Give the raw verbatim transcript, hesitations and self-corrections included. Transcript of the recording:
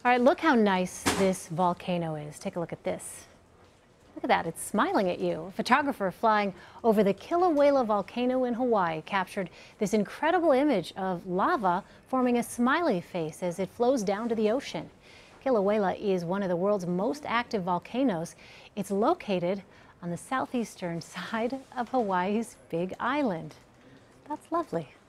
All right, look how nice this volcano is. Take a look at this. Look at that, it's smiling at you. A photographer flying over the Kilauea volcano in Hawaii captured this incredible image of lava forming a smiley face as it flows down to the ocean. Kilauea is one of the world's most active volcanoes. It's located on the southeastern side of Hawaii's Big Island. That's lovely.